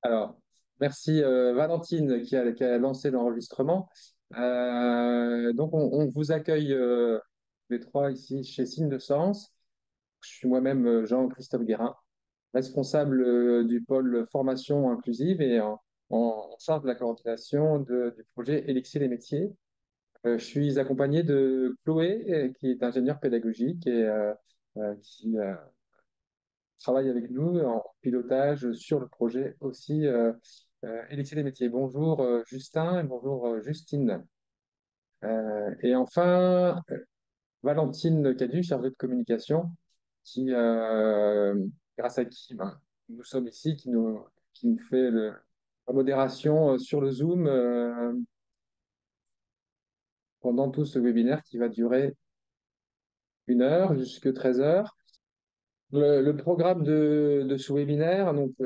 Alors, merci Valentine qui a lancé l'enregistrement. Donc, on vous accueille les trois ici chez Signe de Sens. Je suis moi-même Jean-Christophe Guérin, responsable du pôle formation inclusive et en charge de la coordination du projet Élixir les métiers. Je suis accompagné de Chloé, qui est ingénieure pédagogique et qui travaille avec nous en pilotage sur le projet aussi Élixir des métiers. Bonjour Justin et bonjour Justine. Et enfin, Valentine Cadu, chargée de communication, qui, grâce à qui nous sommes ici, qui nous fait la modération sur le Zoom pendant tout ce webinaire qui va durer 1 heure jusqu'à 13 heures. Le programme de ce webinaire, donc,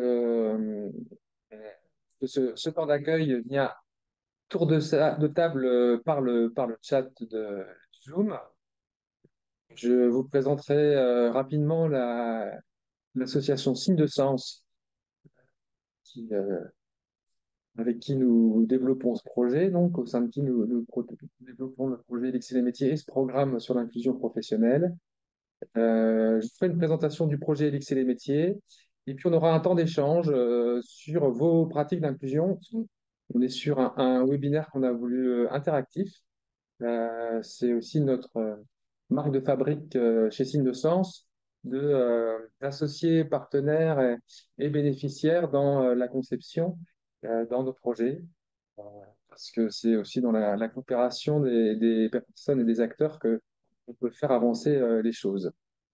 ce temps d'accueil vient tour de table par le chat de Zoom. Je vous présenterai rapidement l'association Signe de Sens qui, avec qui nous développons ce projet, donc au sein de qui nous développons le projet Élixir les métiers et ce programme sur l'inclusion professionnelle. Je ferai une présentation du projet Élixir les métiers et puis on aura un temps d'échange sur vos pratiques d'inclusion. On est sur un webinaire qu'on a voulu interactif. C'est aussi notre marque de fabrique chez Signe de Sens d'associer partenaires et bénéficiaires dans la conception dans nos projets. Euh, Parce que c'est aussi dans la coopération des personnes et des acteurs que on peut faire avancer les choses.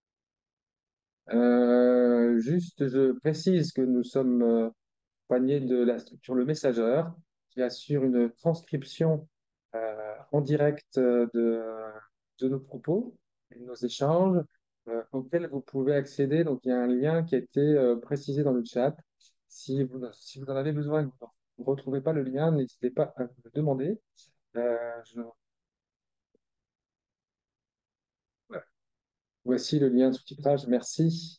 Juste, je précise que nous sommes accompagnés de la structure Le Messageur, qui assure une transcription en direct de nos propos et de nos échanges, auxquels vous pouvez accéder. Donc, il y a un lien qui a été précisé dans le chat. Si vous en avez besoin et que vous ne retrouvez pas le lien, n'hésitez pas à me le demander. Euh, je- Voici le lien de sous-titrage. Merci.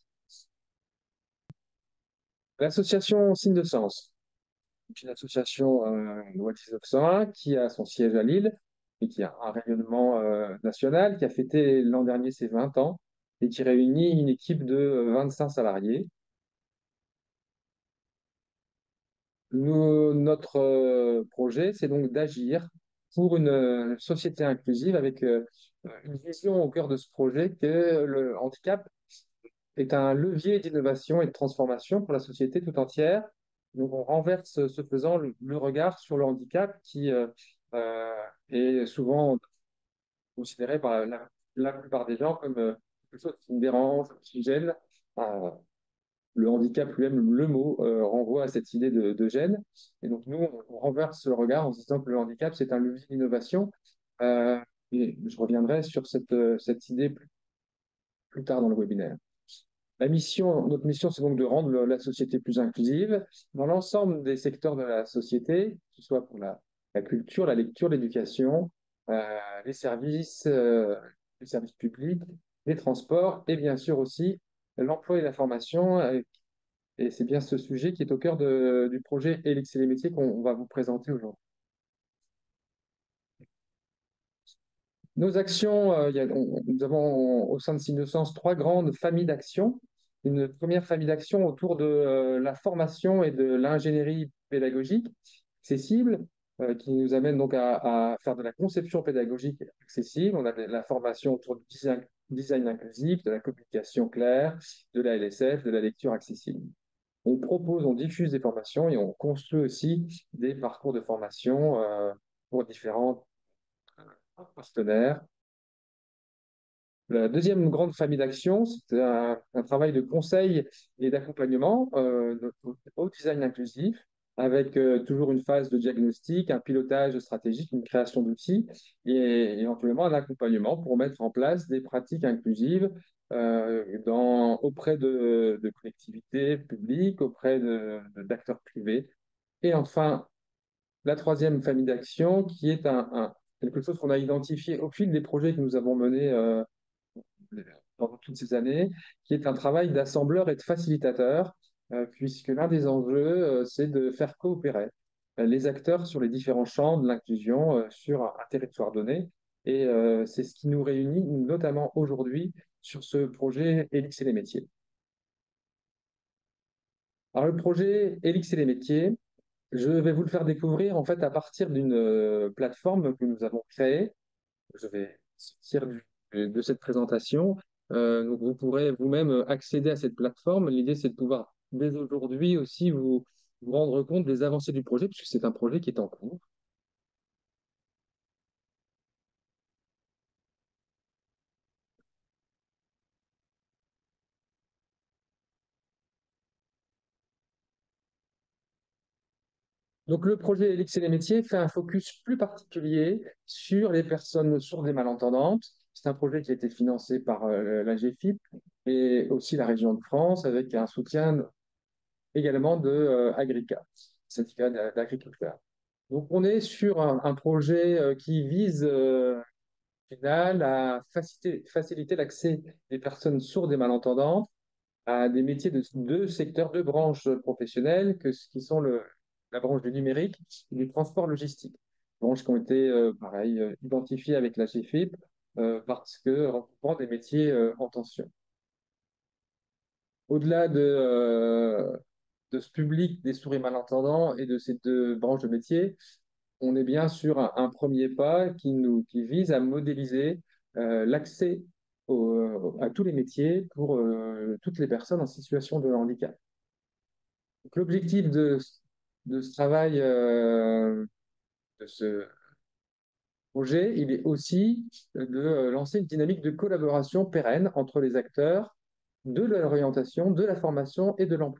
L'association Signe de Sens. C'est une association What is of 101 qui a son siège à Lille et qui a un rayonnement national, qui a fêté l'an dernier ses 20 ans et qui réunit une équipe de 25 salariés. Notre projet, c'est donc d'agir pour une société inclusive avec une vision au cœur de ce projet que le handicap est un levier d'innovation et de transformation pour la société tout entière. Donc, on renverse ce faisant le regard sur le handicap qui euh, est souvent considéré par la plupart des gens comme quelque chose qui me dérange, qui me gêne. Euh, le handicap lui-même, le mot, renvoie à cette idée de gêne. Et donc, nous, on renverse le regard en se disant que le handicap, c'est un levier d'innovation. Euh, et je reviendrai sur cette idée plus tard dans le webinaire. Notre mission, c'est donc de rendre la société plus inclusive dans l'ensemble des secteurs de la société, que ce soit pour la culture, la lecture, l'éducation, euh, les services, les services publics, les transports et bien sûr aussi l'emploi et la formation. Et c'est bien ce sujet qui est au cœur du projet Élixir les métiers qu'on va vous présenter aujourd'hui. Nos actions, nous avons au sein de Sinosens trois grandes familles d'actions. Une première famille d'actions autour de la formation et de l'ingénierie pédagogique accessible, qui nous amène donc à faire de la conception pédagogique accessible. On a de la formation autour du design inclusif, de la communication claire, de la LSF, de la lecture accessible. On propose, on diffuse des formations et on construit aussi des parcours de formation pour différents partenaires. La deuxième grande famille d'actions, c'est un travail de conseil et d'accompagnement au design inclusif, avec toujours une phase de diagnostic, un pilotage stratégique, une création d'outils et éventuellement un accompagnement pour mettre en place des pratiques inclusives auprès de collectivités publiques, auprès d'acteurs privés. Et enfin, la troisième famille d'actions, qui est quelque chose qu'on a identifié au fil des projets que nous avons menés pendant toutes ces années, qui est un travail d'assembleur et de facilitateur. puisque l'un des enjeux, c'est de faire coopérer les acteurs sur les différents champs de l'inclusion sur un territoire donné. Et c'est ce qui nous réunit, notamment aujourd'hui, sur ce projet Élix et les métiers. Alors, le projet Élix et les métiers, je vais vous le faire découvrir en fait à partir d'une plateforme que nous avons créée. Je vais sortir de cette présentation. Donc vous pourrez vous-même accéder à cette plateforme. L'idée, c'est de pouvoir dès aujourd'hui aussi vous rendre compte des avancées du projet, puisque c'est un projet qui est en cours. Donc le projet Elix et les métiers fait un focus plus particulier sur les personnes sourdes et malentendantes. C'est un projet qui a été financé par la GFIP et aussi la région de France avec un soutien également de Agrica, syndicat d'agriculteurs. Donc, on est sur un projet qui vise, au final, à faciliter l'accès des personnes sourdes et malentendantes à des métiers de deux secteurs, deux branches professionnelles, qui sont la branche du numérique et du transport logistique. Branches qui ont été, pareil, identifiées avec la GFIP parce que regroupant des métiers en tension. Au-delà de ce public des sourds et malentendants et de ces deux branches de métiers, on est bien sur un premier pas qui vise à modéliser l'accès à tous les métiers pour toutes les personnes en situation de handicap. Donc, l'objectif de ce travail, de ce projet, il est aussi de lancer une dynamique de collaboration pérenne entre les acteurs de l'orientation, de la formation et de l'emploi.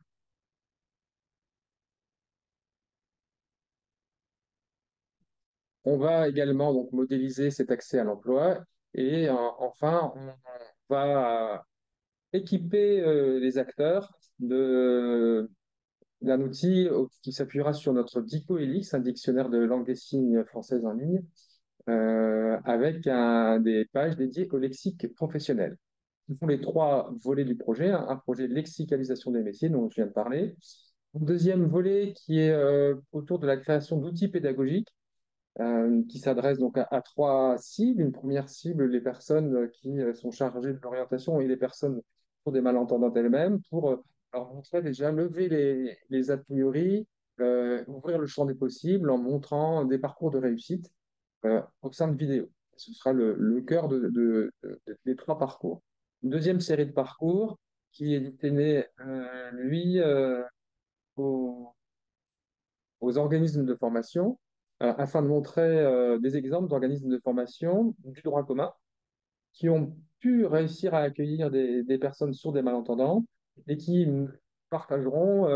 On va également donc modéliser cet accès à l'emploi et enfin, on va équiper les acteurs d'un outil qui s'appuiera sur notre DICO-ELIX, un dictionnaire de langue des signes française en ligne, avec des pages dédiées au lexique professionnel. Ce sont les trois volets du projet. Un projet de lexicalisation des métiers dont je viens de parler. Un deuxième volet qui est autour de la création d'outils pédagogiques qui s'adresse donc à trois cibles. Une première cible, les personnes qui sont chargées de l'orientation et les personnes pour des malentendantes elles-mêmes, pour leur montrer déjà lever les a priori, ouvrir le champ des possibles en montrant des parcours de réussite au sein de vidéos. Ce sera le cœur des trois parcours. Une deuxième série de parcours qui est destinée, lui, aux aux organismes de formation afin de montrer des exemples d'organismes de formation du droit commun qui ont pu réussir à accueillir des personnes sourdes et malentendantes et qui partageront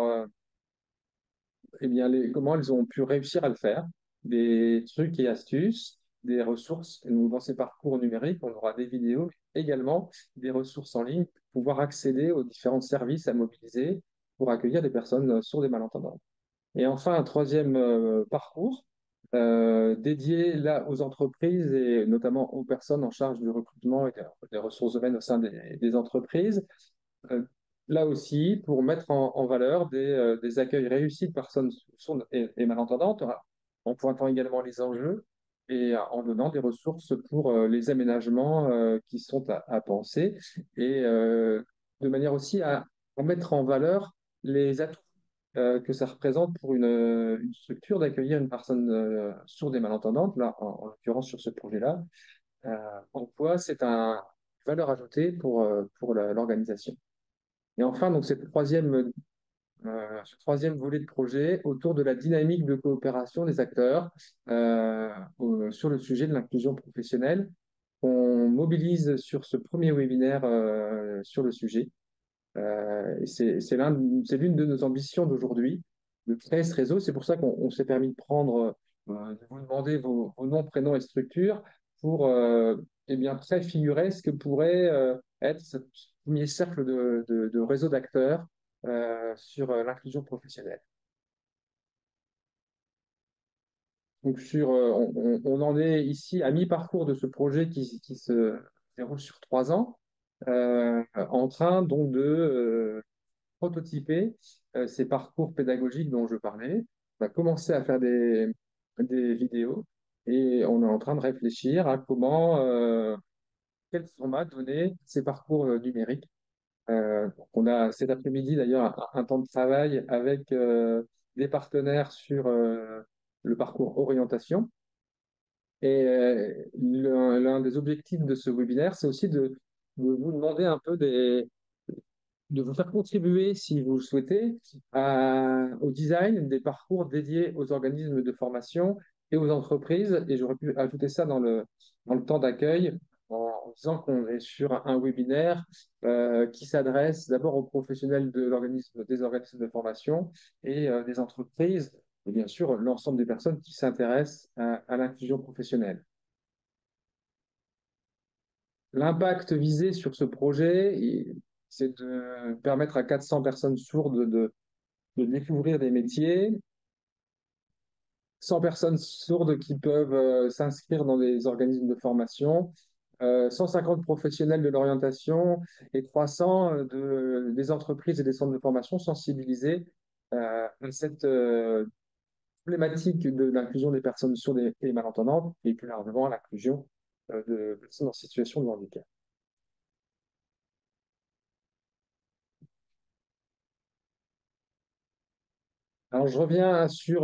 comment elles ont pu réussir à le faire, des trucs et astuces, des ressources. Et donc, dans ces parcours numériques, on aura des vidéos, également des ressources en ligne pour pouvoir accéder aux différents services à mobiliser pour accueillir des personnes sourdes et malentendantes. Et enfin, un troisième parcours dédié là aux entreprises et notamment aux personnes en charge du recrutement et des ressources humaines au sein des entreprises. Euh, Là aussi, pour mettre en valeur des accueils réussis de personnes sourdes et malentendantes, en pointant également les enjeux et en donnant des ressources pour les aménagements qui sont à penser et de manière aussi à mettre en valeur les atouts que ça représente pour une structure d'accueillir une personne sourde et malentendante, là, en l'occurrence sur ce projet-là. En quoi c'est une valeur ajoutée pour l'organisation. Et enfin, donc, ce troisième volet de projet autour de la dynamique de coopération des acteurs sur le sujet de l'inclusion professionnelle. On mobilise sur ce premier webinaire sur le sujet. C'est l'une de nos ambitions d'aujourd'hui, de créer ce réseau. C'est pour ça qu'on s'est permis de prendre, de vous demander vos noms, prénoms et structures pour eh bien, préfigurer ce que pourrait être ce premier cercle de réseau d'acteurs sur l'inclusion professionnelle. Donc, on en est ici à mi-parcours de ce projet qui se déroule sur 3 ans, en train donc prototyper ces parcours pédagogiques dont je parlais. On a commencé à faire des vidéos et on est en train de réfléchir à quel format donner ces parcours numériques. Donc on a cet après-midi d'ailleurs un temps de travail avec des partenaires sur le parcours orientation. Et l'un des objectifs de ce webinaire, c'est aussi de vous demander un peu de vous faire contribuer, si vous le souhaitez, au design des parcours dédiés aux organismes de formation et aux entreprises. Et j'aurais pu ajouter ça dans le temps d'accueil en disant qu'on est sur un webinaire qui s'adresse d'abord aux professionnels des organismes de formation et des entreprises, et bien sûr l'ensemble des personnes qui s'intéressent à l'inclusion professionnelle. L'impact visé sur ce projet, c'est de permettre à 400 personnes sourdes de découvrir des métiers, 100 personnes sourdes qui peuvent s'inscrire dans des organismes de formation, 150 professionnels de l'orientation et 300 des entreprises et des centres de formation sensibilisés à cette problématique de l'inclusion des personnes sourdes et malentendantes et plus largement à l'inclusion de personnes en situation de handicap. Alors, je reviens sur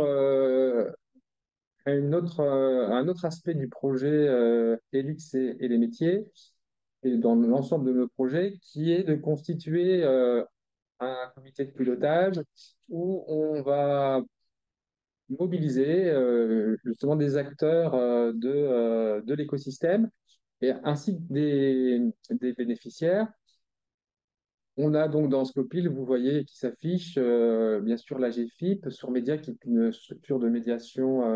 un autre aspect du projet Elix et les métiers, et dans l'ensemble de nos projets, qui est de constituer un comité de pilotage où on va mobiliser justement des acteurs de l'écosystème et ainsi que des bénéficiaires. On a donc dans Scopil, vous voyez qui s'affiche, bien sûr la GFIP, sur Média, qui est une structure de médiation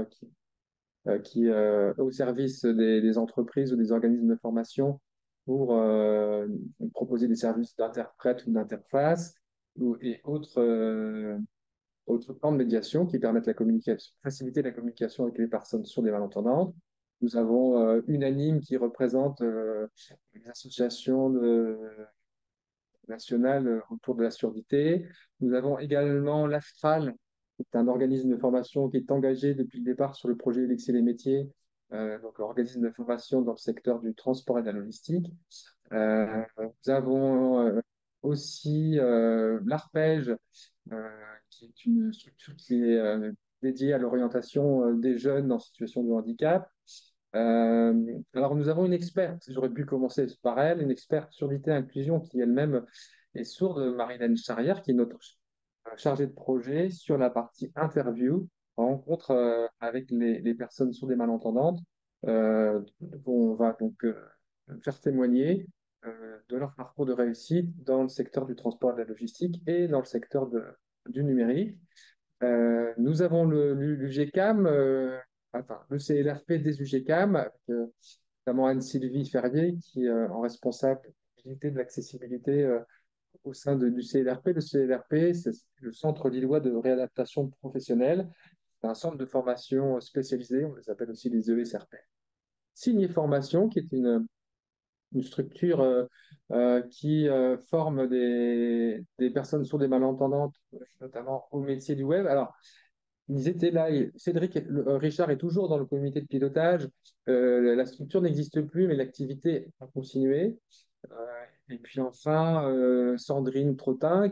au service des entreprises ou des organismes de formation pour proposer des services d'interprète ou d'interface et autres plans de médiation qui permettent la communication, faciliter la communication avec les personnes sourdes et malentendantes. Nous avons Unanime qui représente les associations nationales autour de la surdité. Nous avons également l'Astral, qui est un organisme de formation qui est engagé depuis le départ sur le projet Élixir les métiers, donc organisme de formation dans le secteur du transport et de la logistique. Nous avons aussi l'Arpège, euh, qui est une structure qui est dédiée à l'orientation des jeunes en situation de handicap. Alors, nous avons une experte, j'aurais pu commencer par elle, une experte surdité et inclusion qui elle-même est sourde, Marilène Charrière, qui est notre chargée de projet sur la partie interview, rencontre avec les personnes sourdes et malentendantes. On va donc faire témoigner de leur parcours de réussite dans le secteur du transport et de la logistique et dans le secteur du numérique. Nous avons l'UGCAM, enfin, le CLRP des UGCAM, avec notamment Anne-Sylvie Ferrier, qui est en responsabilité de l'accessibilité au sein du CLRP. Le CLRP, c'est le Centre lillois de réadaptation professionnelle. C'est un centre de formation spécialisé, on les appelle aussi les ESRP. Signé Formation, qui est une structure qui forme des personnes sourdes et malentendantes, notamment au métier du web. Alors, ils étaient là, Cédric Richard est toujours dans le comité de pilotage. La structure n'existe plus, mais l'activité a continué. Euh, et puis enfin, Sandrine Trottin,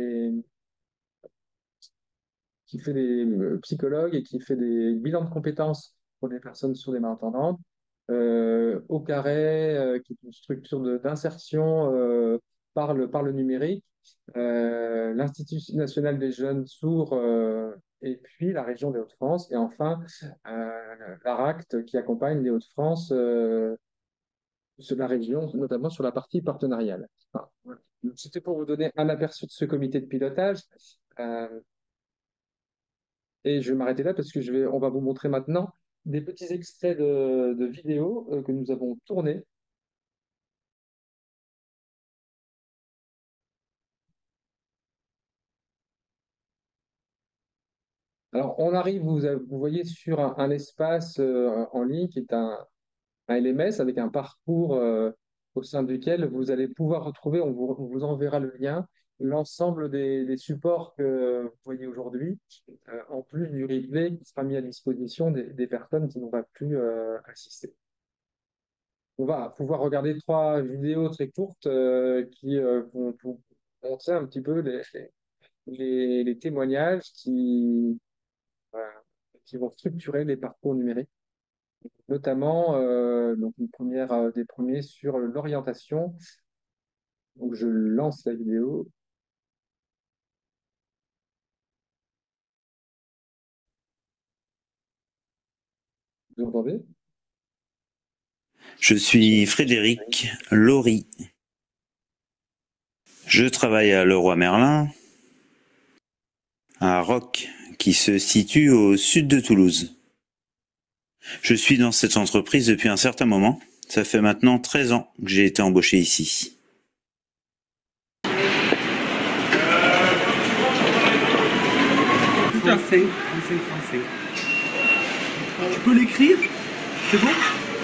qui fait des psychologues et qui fait des bilans de compétences pour les personnes sourdes et malentendantes. Au Carré, qui est une structure d'insertion par le numérique. L'Institut national des jeunes sourds et puis la région des Hauts-de-France. Et enfin, l'ARACT qui accompagne les Hauts-de-France sur la région, notamment sur la partie partenariale. Enfin, voilà. C'était pour vous donner un aperçu de ce comité de pilotage. Euh, et je vais m'arrêter là parce que on va vous montrer maintenant des petits extraits de vidéos que nous avons tournés. Alors, on arrive, vous voyez, sur un espace en ligne qui est un LMS avec un parcours au sein duquel vous allez pouvoir retrouver, on vous enverra le lien, l'ensemble des supports que vous voyez aujourd'hui, en plus du replay qui sera mis à disposition des personnes qui n'ont pas pu assister. On va pouvoir regarder trois vidéos très courtes qui vont vous montrer un petit peu les témoignages euh, qui vont structurer les parcours numériques, notamment donc une première des premiers sur l'orientation. Donc je lance la vidéo. Vous entendez? Je suis Frédéric Laurie. Je travaille à Leroy Merlin, à Roques, qui se situe au sud de Toulouse. Je suis dans cette entreprise depuis un certain moment. Ça fait maintenant 13 ans que j'ai été embauché ici. Tout à fait. 35, 35. Tu peux l'écrire? C'est bon?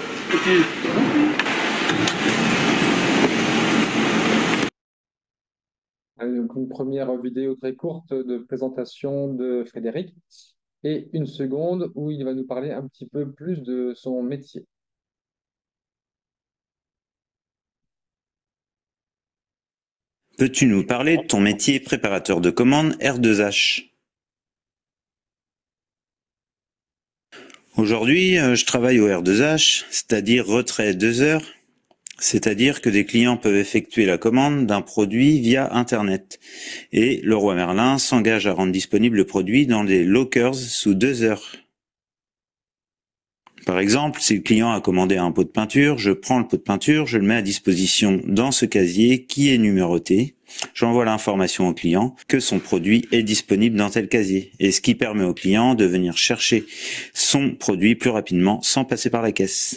Donc une première vidéo très courte de présentation de Frédéric et une seconde où il va nous parler un petit peu plus de son métier. Peux-tu nous parler de ton métier préparateur de commandes R2H? Aujourd'hui, je travaille au R2H, c'est-à-dire retrait 2 heures. C'est-à-dire que des clients peuvent effectuer la commande d'un produit via Internet. Et Leroy Merlin s'engage à rendre disponible le produit dans des lockers sous 2 heures. Par exemple, si le client a commandé un pot de peinture, je prends le pot de peinture, je le mets à disposition dans ce casier qui est numéroté. J'envoie l'information au client que son produit est disponible dans tel casier. Et ce qui permet au client de venir chercher son produit plus rapidement sans passer par la caisse.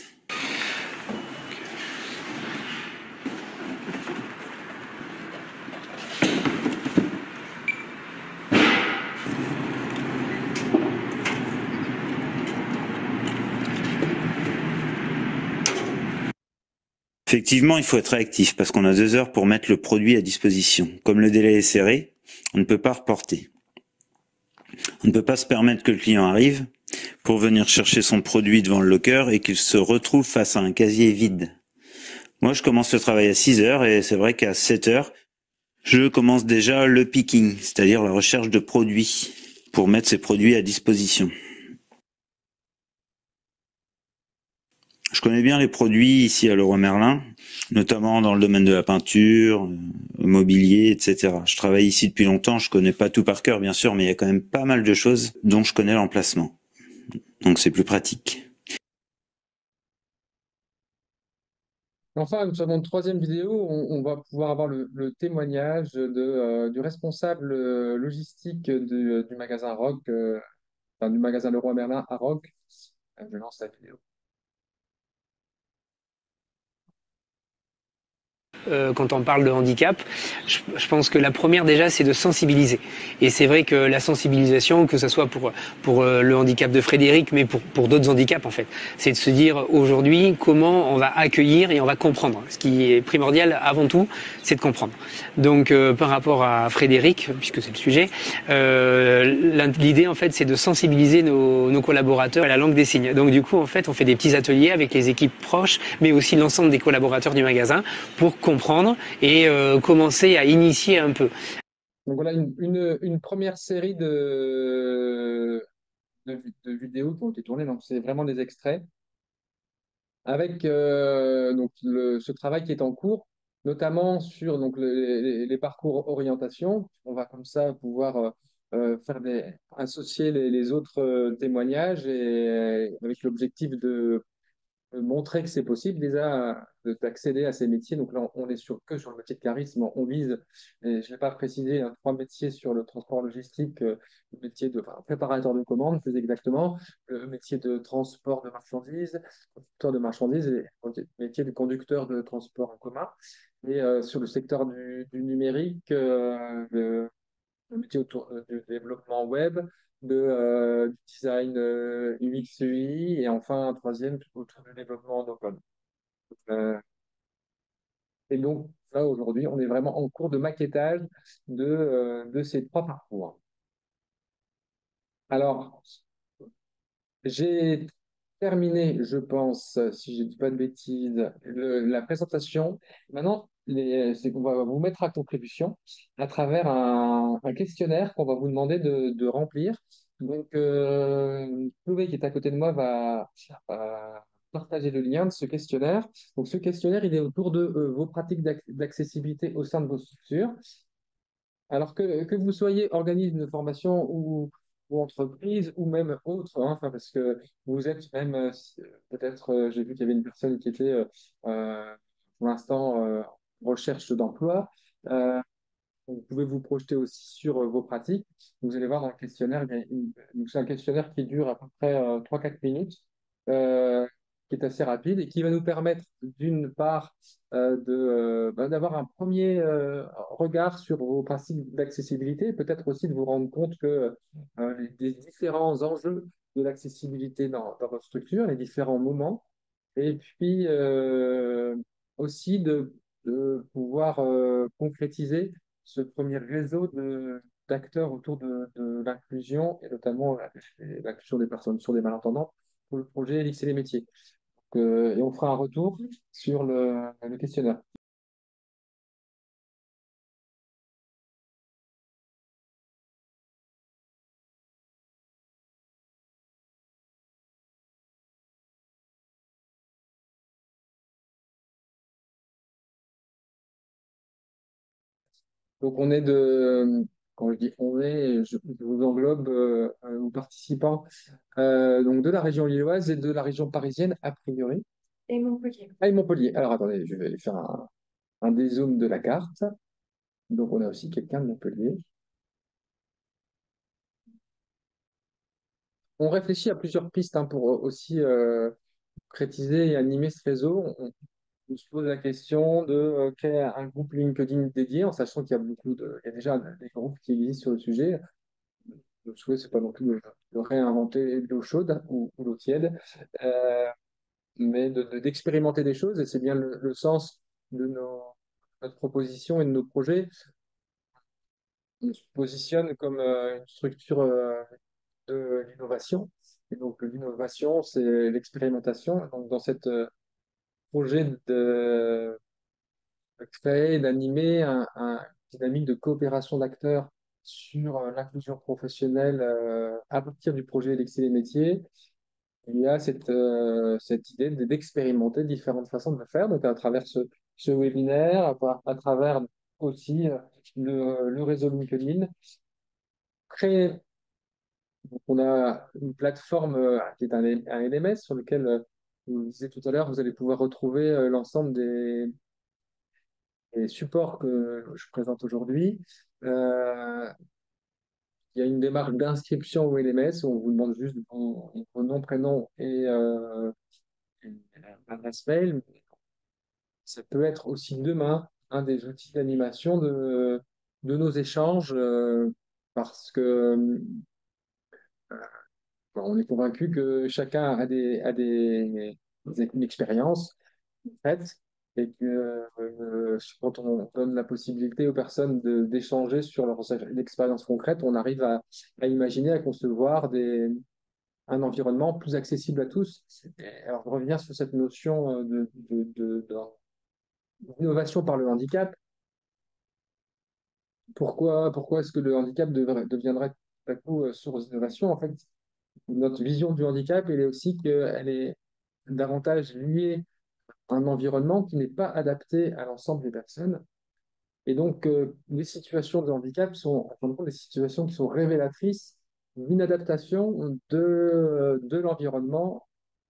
Effectivement, il faut être réactif parce qu'on a 2 heures pour mettre le produit à disposition. Comme le délai est serré, on ne peut pas reporter. On ne peut pas se permettre que le client arrive pour venir chercher son produit devant le locker et qu'il se retrouve face à un casier vide. Moi, je commence le travail à 6 heures et c'est vrai qu'à 7 heures, je commence déjà le picking, c'est-à-dire la recherche de produits pour mettre ces produits à disposition. Je connais bien les produits ici à Leroy Merlin, notamment dans le domaine de la peinture, mobilier, etc. Je travaille ici depuis longtemps, je connais pas tout par cœur bien sûr, mais il y a quand même pas mal de choses dont je connais l'emplacement. Donc c'est plus pratique. Enfin, sur notre troisième vidéo, on va pouvoir avoir le témoignage du responsable logistique du magasin Rock, enfin, du magasin Leroy Merlin à Rock. Je lance la vidéo. Quand on parle de handicap, je pense que la première déjà c'est de sensibiliser. Et c'est vrai que la sensibilisation, que ce soit pour le handicap de Frédéric, mais pour d'autres handicaps en fait, c'est de se dire aujourd'hui comment on va accueillir et on va comprendre. Ce qui est primordial avant tout, c'est de comprendre. Donc par rapport à Frédéric, puisque c'est le sujet, l'idée en fait c'est de sensibiliser nos collaborateurs à la langue des signes. Donc du coup en fait on fait des petits ateliers avec les équipes proches, mais aussi l'ensemble des collaborateurs du magasin pour comprendre et commencer à initier un peu. Donc voilà une première série de vidéos qui ont été tournées. Donc c'est vraiment des extraits avec donc ce travail qui est en cours, notamment sur donc, les parcours orientation. On va comme ça pouvoir associer les autres témoignages et avec l'objectif de montrer que c'est possible déjà d'accéder à ces métiers. Donc là, on est que sur le métier de charisme. On vise, et je ne l'ai pas précisé, hein, trois métiers sur le transport logistique, le métier de préparateur de commandes, plus exactement, le métier de transport de marchandises, conducteur de marchandises et le métier de conducteur de transport en commun. Et sur le secteur du numérique, le métier autour du développement web, du design UX, UI, et enfin un troisième autour du développement d'open. Euh, Et donc, là, aujourd'hui, on est vraiment en cours de maquettage de ces trois parcours. Alors, j'ai terminé, je pense, si je ne dis pas de bêtises, la présentation. Maintenant, c'est qu'on va vous mettre à contribution à travers un questionnaire qu'on va vous demander de remplir. Donc, Chloé, qui est à côté de moi, va partager le lien de ce questionnaire. Donc, ce questionnaire, il est autour de vos pratiques d'accessibilité au sein de vos structures. Alors que vous soyez organisme de formation ou entreprise ou même autre, hein, enfin, parce que vous êtes même, peut-être, j'ai vu qu'il y avait une personne qui était pour l'instant en recherche d'emploi. Euh, vous pouvez vous projeter aussi sur vos pratiques. Vous allez voir dans le questionnaire, donc c'est un questionnaire qui dure à peu près 3-4 minutes, euh, qui est assez rapide et qui va nous permettre d'une part d'avoir un premier regard sur vos principes d'accessibilité, peut-être aussi de vous rendre compte que des différents enjeux de l'accessibilité dans votre structure, les différents moments, et puis aussi de pouvoir concrétiser ce premier réseau d'acteurs autour de l'inclusion et notamment l'inclusion des personnes sur des malentendants pour le projet Elix et les métiers. Et on fera un retour sur le questionnaire. Donc on est quand je dis on est, je vous englobe aux participants donc de la région lilloise et de la région parisienne a priori. Et Montpellier. Ah, et Montpellier. Alors attendez, je vais faire un dézoom de la carte. Donc on a aussi quelqu'un de Montpellier. On réfléchit à plusieurs pistes hein, pour aussi concrétiser et animer ce réseau. On se pose la question de créer un groupe LinkedIn dédié, en sachant qu'il y a il y a déjà des groupes qui existent sur le sujet. Le souhait, c'est pas non plus de réinventer l'eau chaude ou l'eau tiède, euh, mais d'expérimenter des choses, et c'est bien le sens de notre proposition et de nos projets. On se positionne comme une structure de l'innovation. Et donc, l'innovation, c'est l'expérimentation. Donc, dans cette projet de créer, d'animer un dynamique de coopération d'acteurs sur l'inclusion professionnelle à partir du projet d'Excel les métiers, il y a cette idée d'expérimenter différentes façons de le faire, donc à travers ce webinaire, à travers aussi le réseau LinkedIn, créer. Donc, on a une plateforme qui est un LMS sur lequel, vous le disiez tout à l'heure, vous allez pouvoir retrouver l'ensemble des supports que je présente aujourd'hui. Euh, il y a une démarche d'inscription au LMS où on vous demande juste vos noms, prénoms et une adresse mail. Ça peut être aussi demain un des outils d'animation de nos échanges parce que on est convaincu que chacun a une expérience faite et que quand on donne la possibilité aux personnes d'échanger sur leurs expériences concrètes, on arrive à imaginer, à concevoir un environnement plus accessible à tous. Alors, revenir sur cette notion d'innovation par le handicap. Pourquoi est-ce que le handicap deviendrait tout à coup source d'innovation? En fait, notre vision du handicap, elle est aussi qu'elle est davantage liée à un environnement qui n'est pas adapté à l'ensemble des personnes. Et donc, les situations de handicap sont, en fin de compte, des situations qui sont révélatrices d'inadaptation de l'environnement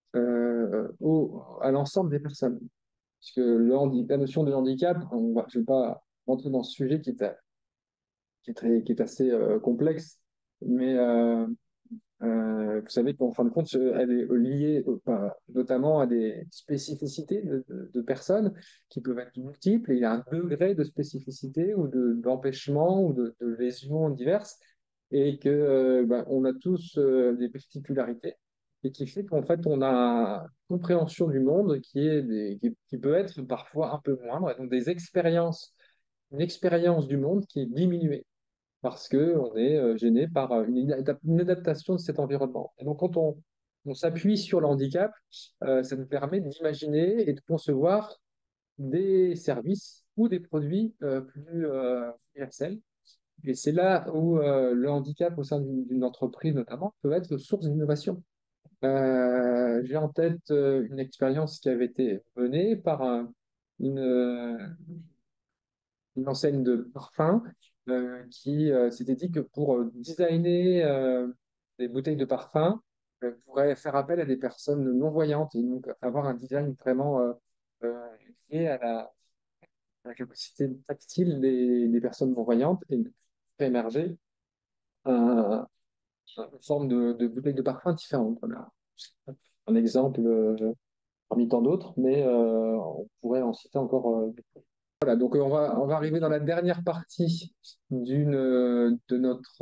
à l'ensemble des personnes. Puisque la notion de handicap, je ne vais pas rentrer dans ce sujet qui est assez complexe, mais vous savez qu'en fin de compte, elle est liée notamment à des spécificités de personnes qui peuvent être multiples, et il y a un degré de spécificité ou d'empêchement ou de lésions diverses, et que on a tous des particularités. et qui fait qu'en fait, on a une compréhension du monde qui peut être parfois un peu moindre, et donc une expérience du monde qui est diminuée parce qu'on est gêné par une adaptation de cet environnement. Et donc, quand on s'appuie sur le handicap, ça nous permet d'imaginer et de concevoir des services ou des produits plus universels. Et c'est là où le handicap au sein d'une entreprise, notamment, peut être source d'innovation. J'ai en tête une expérience qui avait été menée par une, une enseigne de parfum qui s'était dit que pour designer des bouteilles de parfum, pourrait faire appel à des personnes non-voyantes et donc avoir un design vraiment euh, lié à la capacité tactile des personnes non-voyantes et de faire émerger un- une forme de bouteille de parfum différente. Voilà. Un exemple parmi tant d'autres, mais on pourrait en citer encore. Voilà, donc on va arriver dans la dernière partie de notre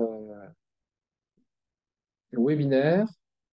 webinaire.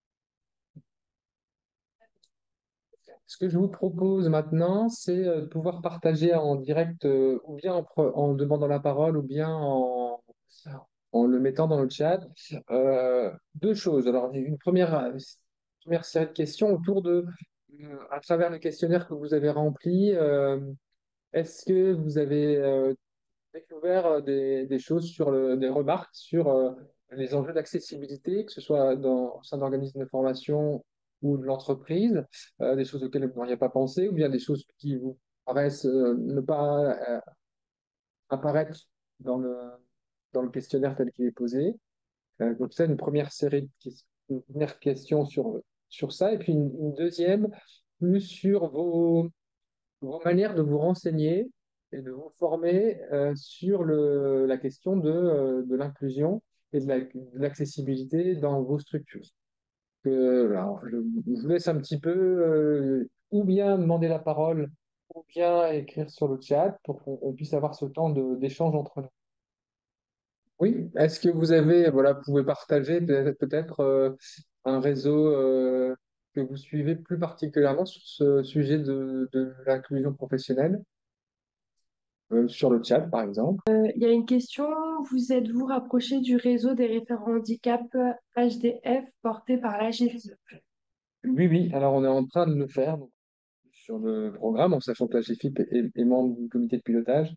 Ce que je vous propose maintenant, c'est de pouvoir partager en direct, ou bien en demandant la parole, ou bien en le mettant dans le chat. Deux choses. Alors, première série de questions à travers le questionnaire que vous avez rempli, est-ce que vous avez découvert des choses des remarques sur les enjeux d'accessibilité, que ce soit au sein d'organismes de formation ou de l'entreprise, des choses auxquelles vous n'auriez pas pensé, ou bien des choses qui vous paraissent ne pas apparaître dans le questionnaire tel qu'il est posé. Donc ça, une première question sur ça, et puis une deuxième plus sur vos manières de vous renseigner et de vous former sur la question de l'inclusion et de l'accessibilité dans vos structures. Alors, je vous laisse un petit peu ou bien demander la parole ou bien écrire sur le chat pour qu'on puisse avoir ce temps d'échange entre nous. Oui, est-ce que voilà, vous pouvez partager peut-être un réseau que vous suivez plus particulièrement sur ce sujet de l'inclusion professionnelle? Sur le chat, par exemple. Il y a une question, vous êtes-vous rapproché du réseau des référents handicap HDF porté par la l'AGFIP? Oui, oui, alors on est en train de le faire donc, sur le programme, en sachant que la GFIP est membre du comité de pilotage.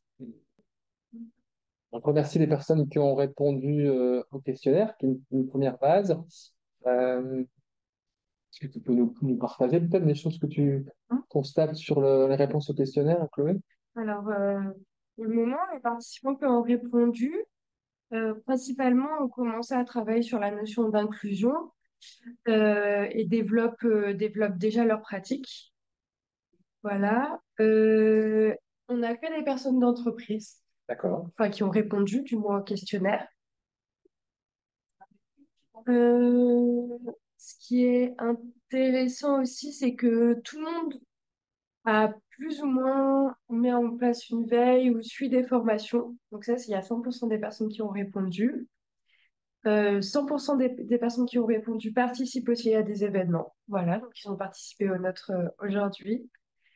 On remercie les personnes qui ont répondu au questionnaire, qui est une première base. Est-ce que tu peux nous partager peut-être des choses que tu constates sur les réponses au questionnaire, Chloé? Alors, pour le moment, les participants qui ont répondu, principalement, ont commencé à travailler sur la notion d'inclusion et développent déjà leur pratique. Voilà. On a que des personnes d'entreprise, D'accord. enfin, qui ont répondu, du moins au questionnaire. Euh, Ce qui est intéressant aussi, c'est que tout le monde a plus ou moins mis en place une veille ou suit des formations. Donc ça, il y a 100% des personnes qui ont répondu. 100% des personnes qui ont répondu participent aussi à des événements. Voilà, donc ils ont participé au nôtre aujourd'hui.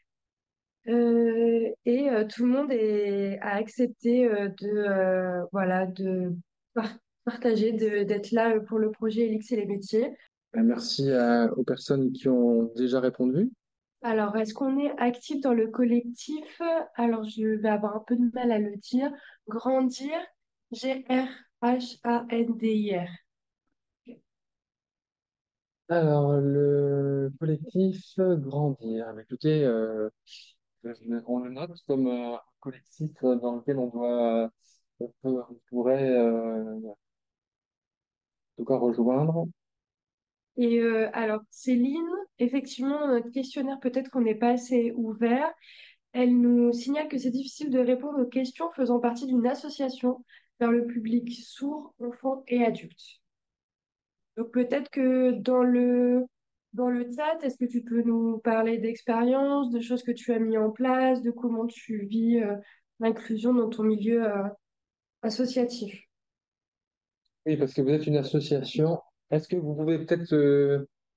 Tout le monde a accepté voilà, de par- partager, d'être là pour le projet Elix et les métiers. Merci aux personnes qui ont déjà répondu. Alors, est-ce qu'on est actif dans le collectif? Alors, je vais avoir un peu de mal à le dire. Grandir, Grandir. Alors, le collectif Grandir. Écoutez, on le note comme un collectif dans lequel on pourrait en tout cas rejoindre. Alors, Céline, effectivement, dans notre questionnaire, peut-être qu'on n'est pas assez ouvert. Elle nous signale que c'est difficile de répondre aux questions faisant partie d'une association vers le public sourd, enfants et adultes. Donc peut-être que dans le chat, est-ce que tu peux nous parler d'expériences, de choses que tu as mis en place, de comment tu vis l'inclusion dans ton milieu associatif? Oui, parce que vous êtes une association. Est-ce que vous pouvez peut-être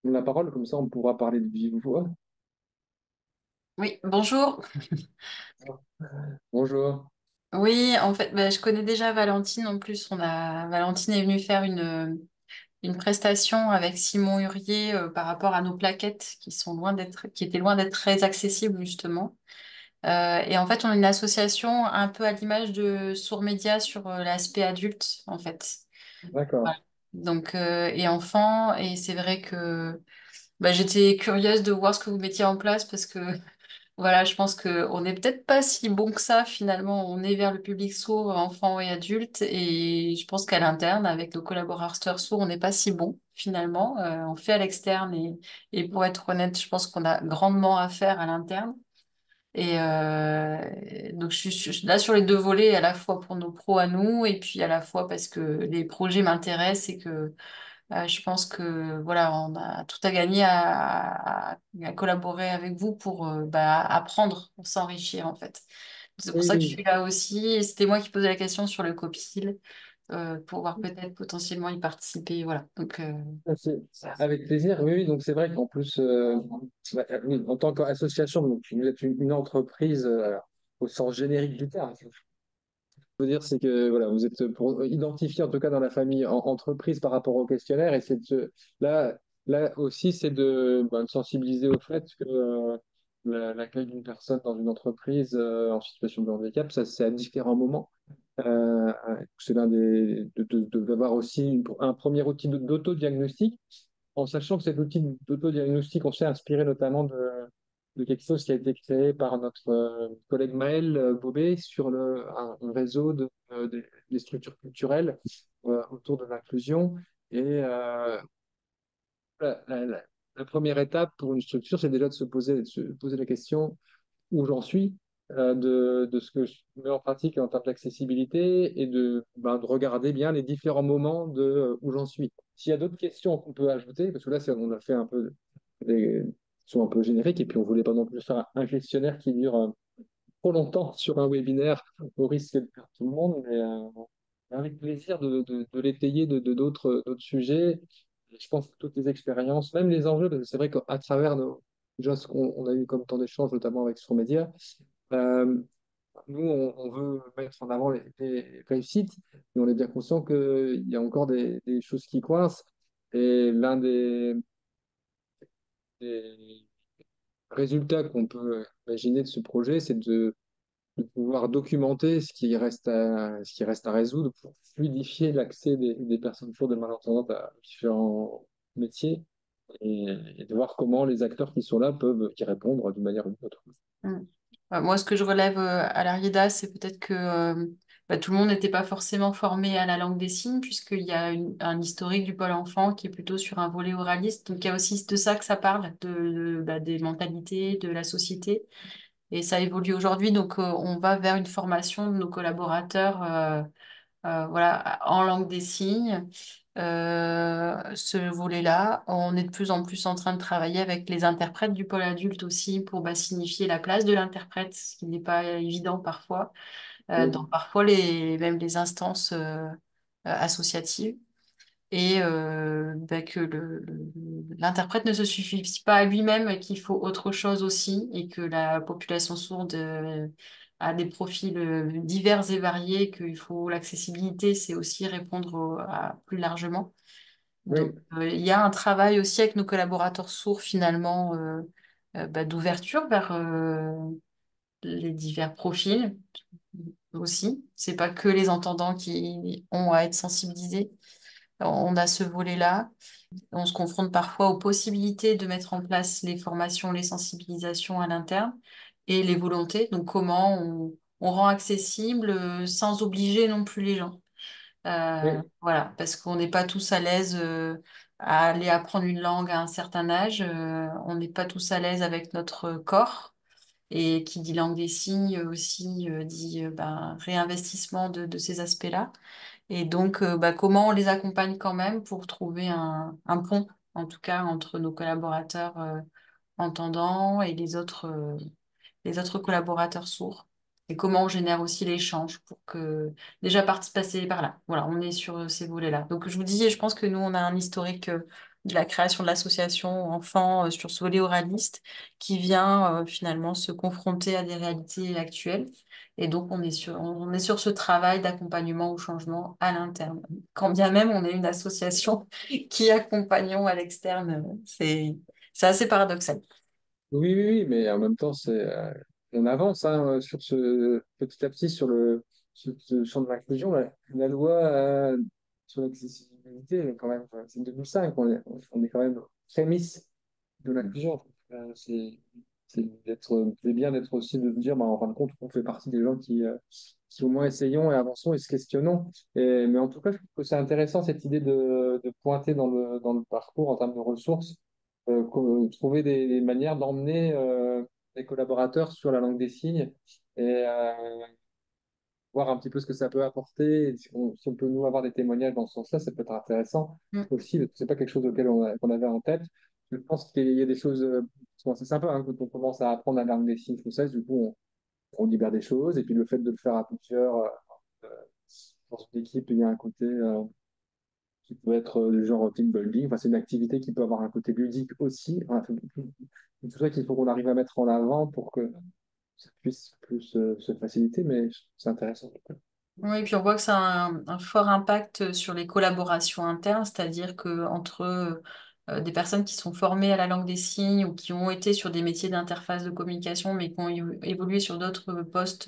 la parole, comme ça on pourra parler de vive voix. Oui, bonjour. Bonjour. Oui, en fait, bah, je connais déjà Valentine. En plus, Valentine est venue faire une prestation avec Simon Hurier par rapport à nos plaquettes qui étaient loin d'être très accessibles justement. Et en fait, on est une association un peu à l'image de Sourds Média sur l'aspect adulte, en fait. D'accord. Voilà. Donc, et enfant, et c'est vrai que bah, j'étais curieuse de voir ce que vous mettiez en place parce que voilà, je pense qu'on n'est peut-être pas si bon que ça finalement. On est vers le public sourd, enfants et adultes, et je pense qu'à l'interne, avec nos collaborateurs sourds, on n'est pas si bon finalement. On fait à l'externe et pour être honnête, je pense qu'on a grandement à faire à l'interne. Et donc je suis là sur les deux volets, à la fois pour nos pros à nous, et puis à la fois parce que les projets m'intéressent et que je pense que voilà, on a tout à gagner à collaborer avec vous pour bah, apprendre, pour s'enrichir en fait. C'est pour Oui, ça que je oui. suis là aussi. Et c'était moi qui posais la question sur le copil pour voir peut-être potentiellement y participer. Voilà. Donc, Avec plaisir, oui, oui. Donc c'est vrai qu'en plus, oui, en tant qu'association, donc vous êtes une entreprise au sens générique du terme. Ce que je veux dire, c'est que voilà, vous êtes pour identifier en tout cas dans la famille entreprise par rapport au questionnaire, et là, là aussi, c'est de sensibiliser au fait que l'accueil d'une personne dans une entreprise en situation de handicap, ça c'est à différents moments. C'est l'un d'avoir aussi un premier outil d'autodiagnostic, en sachant que cet outil d'autodiagnostic, on s'est inspiré notamment de quelque chose qui a été créé par notre collègue Maël Bobé sur un réseau des structures culturelles autour de l'inclusion. Et la, la- la- la première étape pour une structure, c'est déjà de se poser la question où j'en suis, de ce que je mets en pratique en termes d'accessibilité et de regarder bien les différents moments où j'en suis. S'il y a d'autres questions qu'on peut ajouter, parce que là, on a fait un peu des qui sont un peu génériques et puis on voulait pas non plus faire un questionnaire qui dure trop longtemps sur un webinaire au risque de perdre tout le monde, mais avec plaisir de l'étayer d'autres sujets. Je pense que toutes les expériences, même les enjeux, parce que c'est vrai qu'à travers déjà ce qu'on a eu comme temps d'échange, notamment avec Surmédia, euh, nous, on veut mettre en avant les réussites, mais on est bien conscient qu'il y a encore des choses qui coincent. Et l'un des résultats qu'on peut imaginer de ce projet, c'est de pouvoir documenter ce qui reste à résoudre pour fluidifier l'accès des personnes sourdes et malentendantes à différents métiers et de voir comment les acteurs qui sont là peuvent y répondre d'une manière ou d'une autre. mm. Moi, ce que je relève à l'ARIEDA, c'est peut-être que bah, tout le monde n'était pas forcément formé à la langue des signes, puisqu'il y a un historique du pôle enfant qui est plutôt sur un volet oraliste. Donc, il y a aussi de ça que ça parle, bah, des mentalités, de la société. Et ça évolue aujourd'hui, donc on va vers une formation de nos collaborateurs voilà, en langue des signes. Ce volet-là, on est de plus en plus en train de travailler avec les interprètes du pôle adulte aussi pour bah, signifier la place de l'interprète, ce qui n'est pas évident parfois, dans Oui, parfois même les instances associatives et bah, que l'interprète ne se suffit pas à lui-même, et qu'il faut autre chose aussi, et que la population sourde a des profils divers et variés, qu'il faut l'accessibilité, c'est aussi répondre plus largement. Donc, oui, il y a un travail aussi avec nos collaborateurs sourds finalement bah, d'ouverture vers les divers profils aussi. C'est pas que les entendants qui ont à être sensibilisés. On a ce volet-là. On se confronte parfois aux possibilités de mettre en place les formations, les sensibilisations à l'interne et les volontés. Donc, comment on rend accessible sans obliger non plus les gens. oui, Voilà, parce qu'on n'est pas tous à l'aise à aller apprendre une langue à un certain âge. On n'est pas tous à l'aise avec notre corps. Et qui dit langue des signes aussi dit ben, réinvestissement de ces aspects-là. Et donc, bah, comment on les accompagne quand même pour trouver un pont, en tout cas, entre nos collaborateurs entendants et les autres collaborateurs sourds. Et comment on génère aussi l'échange pour que déjà passer par là. Voilà, on est sur ces volets-là. Donc, je vous dis, je pense que nous, on a un historique de la création de l'association enfants sur ce volet oraliste qui vient finalement se confronter à des réalités actuelles. Et donc, on est sur ce travail d'accompagnement au changement à l'interne. Quand bien même on est une association qui accompagnons à l'externe, c'est assez paradoxal. Oui, oui, oui, mais en même temps, on avance hein, sur ce petit à petit sur ce champ de l'inclusion. La loi sur l'accessibilité, quand même, c'est 2005, on est quand même prémisse de l'inclusion. C'est bien d'être aussi de se dire, bah, en fin de compte, on fait partie des gens qui au moins essayons et avançons et se questionnons. Mais en tout cas, je trouve que c'est intéressant cette idée de pointer dans le parcours en termes de ressources, trouver des manières d'emmener les collaborateurs sur la langue des signes et voir un petit peu ce que ça peut apporter. Et si on peut nous avoir des témoignages dans ce sens-là, ça peut être intéressant Mm. aussi, parce que c'est pas quelque chose auquel qu'on avait en tête. Je pense qu'il y a des choses qui sont assez sympas hein, quand on commence à apprendre la langue des signes française. Du coup, on libère des choses. Et puis le fait de le faire à plusieurs, euh, dans une équipe, il y a un côté qui peut être du genre team building. Enfin, c'est une activité qui peut avoir un côté ludique aussi. Enfin, c'est tout ça qu'il faut qu'on arrive à mettre en avant pour que ça puisse plus se faciliter, mais c'est intéressant. Oui, et puis on voit que ça a un fort impact sur les collaborations internes, c'est-à-dire que entre des personnes qui sont formées à la langue des signes ou qui ont été sur des métiers d'interface de communication, mais qui ont évolué sur d'autres postes,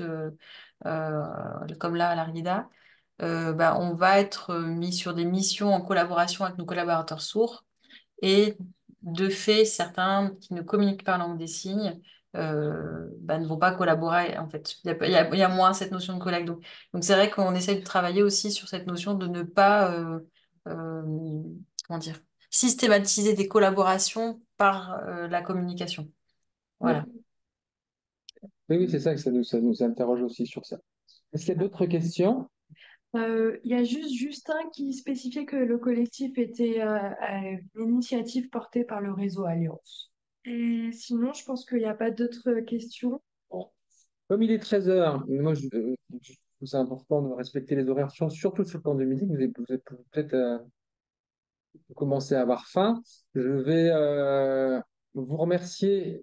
comme là à l'ARIDA, bah, on va être mis sur des missions en collaboration avec nos collaborateurs sourds. Et de fait, certains qui ne communiquent pas en langue des signes bah, ne vont pas collaborer, en fait. Il y a moins cette notion de collègue. Donc c'est vrai qu'on essaie de travailler aussi sur cette notion de ne pas euh, comment dire, systématiser des collaborations par la communication. Voilà. Oui, oui, oui, c'est ça que ça nous interroge aussi sur ça. Est-ce qu'il y a d'autres questions? Il y a juste Justin qui spécifiait que le collectif était une initiative portée par le réseau Alliance. Et sinon, je pense qu'il n'y a pas d'autres questions. Bon. Comme il est 13 heures, moi je trouve que c'est important de respecter les horaires, surtout sur le plan de midi, vous êtes peut-être commencer à avoir faim. Je vais vous remercier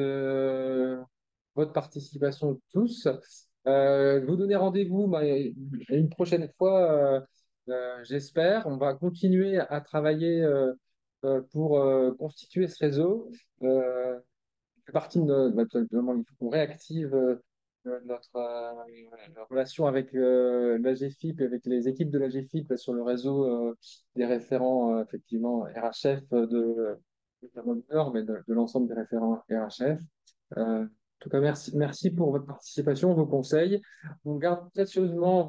de votre participation tous. Vous donner rendez-vous une prochaine fois, j'espère. On va continuer à travailler pour constituer ce réseau. Fait partie naturellement, il faut qu'on réactive notre relation avec l'AGFIP et avec les équipes de l'AGFIP sur le réseau des référents, effectivement, RHF notamment du Nord, mais de l'ensemble des référents RHF. En tout cas, merci pour votre participation, vos conseils. On garde précieusement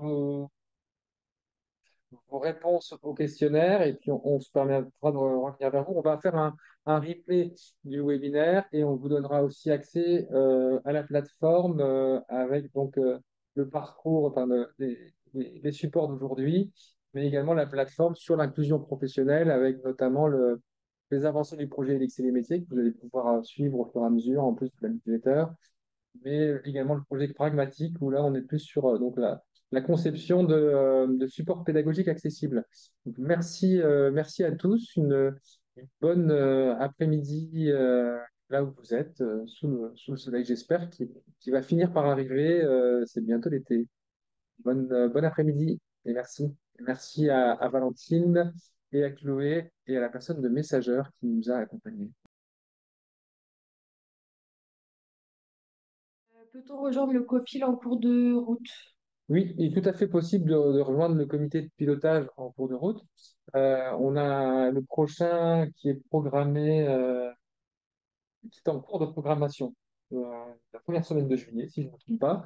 vos réponses au questionnaire et puis on se permettra de revenir vers vous. On va faire un replay du webinaire et on vous donnera aussi accès à la plateforme avec donc le parcours, enfin, les supports d'aujourd'hui, mais également la plateforme sur l'inclusion professionnelle avec notamment les avancées du projet Elixir les métiers que vous allez pouvoir suivre au fur et à mesure en plus de la newsletter, mais également le projet pragmatique où là on est plus sur donc la conception de supports pédagogiques accessibles. Donc, merci à tous, une bonne après-midi là où vous êtes, sous le soleil, j'espère, qui va finir par arriver. C'est bientôt l'été. Bon après-midi et merci. Merci à Valentine et à Chloé et à la personne de Messageur qui nous a accompagnés. Peut-on rejoindre le COPIL en cours de route? Oui, il est tout à fait possible de rejoindre le comité de pilotage en cours de route. On a le prochain qui est programmé, qui est en cours de programmation, la première semaine de juillet, si je ne me trompe pas.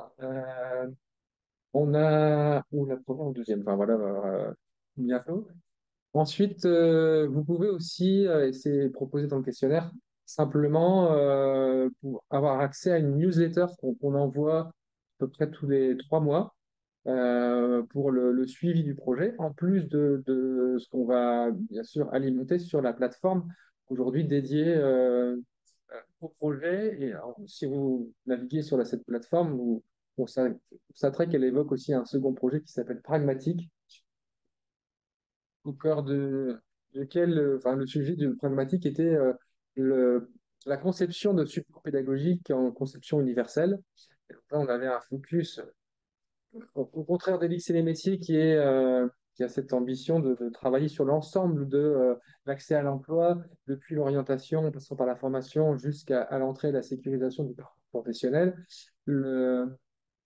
On a, ou la première ou deuxième, enfin voilà, bientôt. Ensuite, vous pouvez aussi, et c'est proposé dans le questionnaire, simplement pour avoir accès à une newsletter qu'on envoie à peu près tous les 3 mois pour le suivi du projet, en plus de ce qu'on va bien sûr alimenter sur la plateforme aujourd'hui dédiée au projet. Et alors, si vous naviguez sur cette plateforme, vous constaterez qu'elle évoque aussi un second projet qui s'appelle Pragmatique, au cœur enfin, le sujet du pragmatique était le, la conception de support pédagogique en conception universelle. Et donc là, on avait un focus, au contraire des lycées et les métiers, qui a cette ambition de travailler sur l'ensemble de l'accès à l'emploi, depuis l'orientation, en passant par la formation, jusqu'à l'entrée et la sécurisation du parcours professionnel. Le,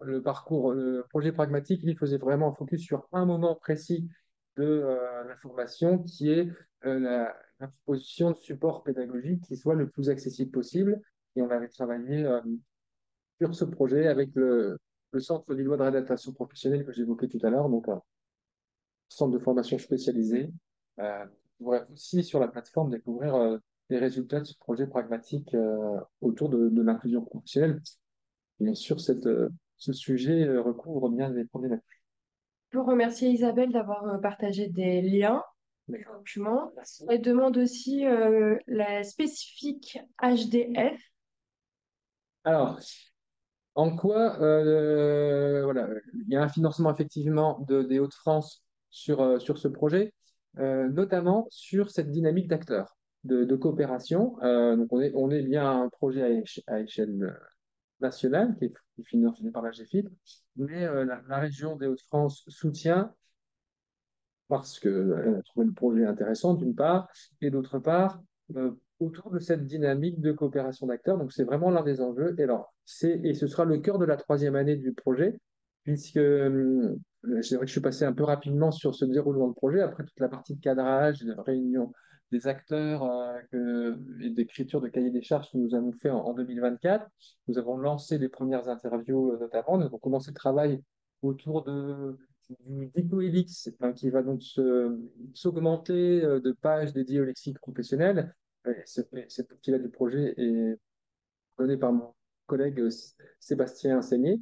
le projet pragmatique, il faisait vraiment un focus sur un moment précis de la formation, qui est la proposition de support pédagogique qui soit le plus accessible possible. Et on avait travaillé sur ce projet avec le Centre lillois de réadaptation professionnelle que j'évoquais tout à l'heure, donc un centre de formation spécialisé. Vous pourrez aussi sur la plateforme découvrir les résultats de ce projet pragmatique autour de l'inclusion professionnelle. Bien sûr, ce sujet recouvre bien les problématiques. Je veux remercier Isabelle d'avoir partagé des liens, des D'accord. documents. Merci. Elle demande aussi la spécifique HDF. Alors, en quoi, voilà, il y a un financement effectivement des Hauts-de-France sur ce projet, notamment sur cette dynamique d'acteurs, de coopération. Donc, on est bien un projet à échelle nationale qui est financé par la GFIP, mais la région des Hauts-de-France soutient parce qu'elle a trouvé le projet intéressant, d'une part, et d'autre part, autour de cette dynamique de coopération d'acteurs. Donc, c'est vraiment l'un des enjeux. Et ce sera le cœur de la troisième année du projet, puisque c'est vrai que je suis passé un peu rapidement sur ce déroulement de projet, après toute la partie de cadrage, de réunion des acteurs et d'écriture de cahier des charges que nous avons fait en 2024. Nous avons lancé les premières interviews notamment. Nous avons commencé le travail autour du DecoHelix, hein, qui va donc s'augmenter de pages dédiées au lexique professionnel. Cette partie-là du projet est donnée par mon collègue Sébastien Seigné.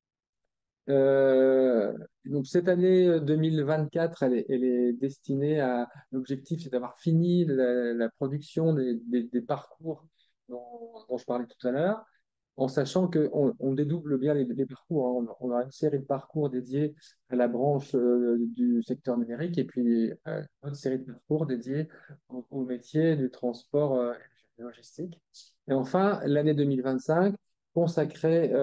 Donc cette année 2024, elle est destinée à... L'objectif, c'est d'avoir fini la production des parcours dont je parlais tout à l'heure, en sachant qu'on on dédouble bien les parcours, hein. On a une série de parcours dédiés à la branche du secteur numérique et puis une autre série de parcours dédiés au métier du transport et de la logistique. Et enfin, l'année 2025 consacrée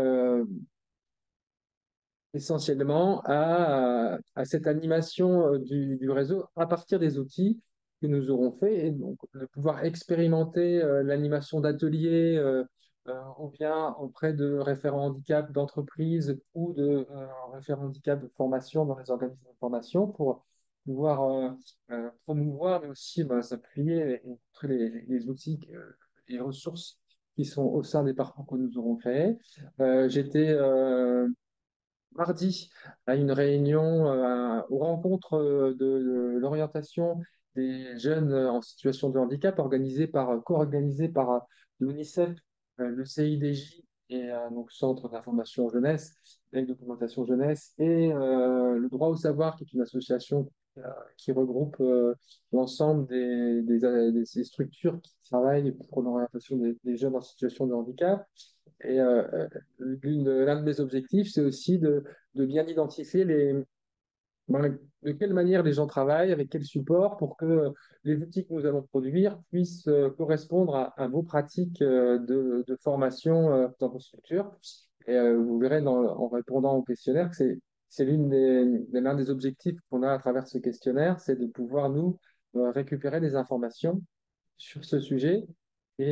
essentiellement à cette animation du réseau à partir des outils que nous aurons faits et donc de pouvoir expérimenter l'animation d'ateliers ou bien auprès de référents handicap d'entreprise ou de référents handicap de formation dans les organismes de formation pour pouvoir promouvoir mais aussi s'appuyer et montrer les outils et ressources qui sont au sein des parcours que nous aurons créés. J'étais mardi à une réunion, aux rencontres de l'orientation des jeunes en situation de handicap co-organisée par l'UNICEF, le CIDJ et donc Centre d'information jeunesse et de documentation jeunesse et le droit au savoir qui est une association qui regroupe l'ensemble des structures qui travaillent pour l'orientation des jeunes en situation de handicap. Et l'un de mes objectifs, c'est aussi de bien identifier de quelle manière les gens travaillent, avec quel support, pour que les outils que nous allons produire puissent correspondre à vos pratiques de formation dans vos structures. Et vous verrez en répondant au questionnaire que c'est l'un des objectifs qu'on a à travers ce questionnaire, c'est de pouvoir, nous, récupérer des informations sur ce sujet et,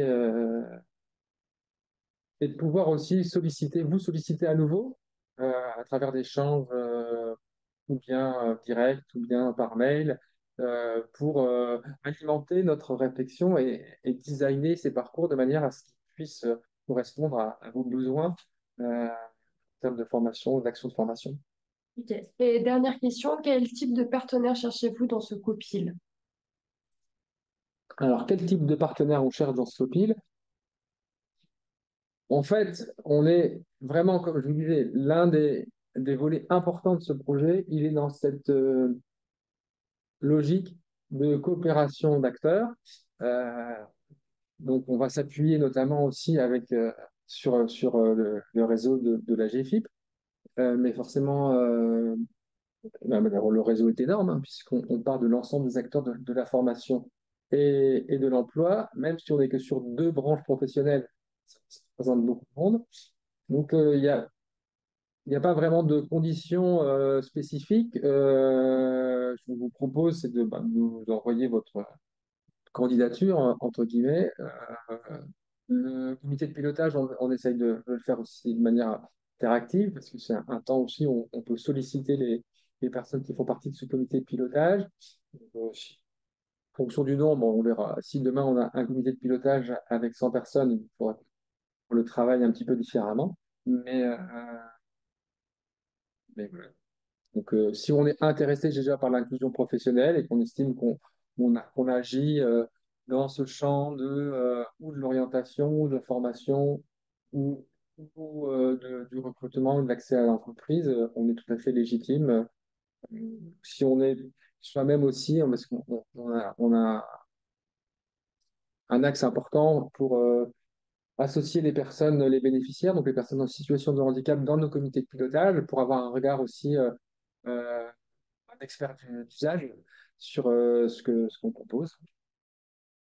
et de pouvoir aussi vous solliciter à nouveau à travers d'échanges ou bien directs ou bien par mail pour alimenter notre réflexion et designer ces parcours de manière à ce qu'ils puissent correspondre à vos besoins en termes de formation, d'action de formation. Ok. Et dernière question, quel type de partenaire cherchez-vous dans ce copil? Alors, quel type de partenaire on cherche dans ce Scopil? En fait, on est vraiment, comme je vous disais, l'un des volets importants de ce projet. Il est dans cette logique de coopération d'acteurs. Euh, donc, on va s'appuyer notamment aussi sur le réseau de la GFIP, mais forcément, D'abord, le réseau est énorme, hein, puisqu'on part de l'ensemble des acteurs de la formation et de l'emploi, même si on n'est que sur deux branches professionnelles, ça représente beaucoup de monde. Donc, il n'y a pas vraiment de conditions spécifiques. Ce qu'on vous propose, c'est de nous envoyer votre candidature, entre guillemets. Le comité de pilotage, on essaye de le faire aussi de manière interactive, parce que c'est un temps aussi où on peut solliciter les personnes qui font partie de ce comité de pilotage. En fonction du nombre, on verra. Si demain on a un comité de pilotage avec 100 personnes, il faudra qu'on le travaille un petit peu différemment. Mais, euh, mais voilà. Donc, si on est intéressé déjà par l'inclusion professionnelle et qu'on estime qu'on agit dans ce champ ou de l'orientation, ou de la formation, ou, du recrutement, de l'accès à l'entreprise, on est tout à fait légitime. Si on est soi-même aussi, hein, parce qu'on a un axe important pour associer les personnes, les bénéficiaires, donc les personnes en situation de handicap dans nos comités de pilotage, pour avoir un regard aussi euh, un expert d'usage sur ce qu'on propose.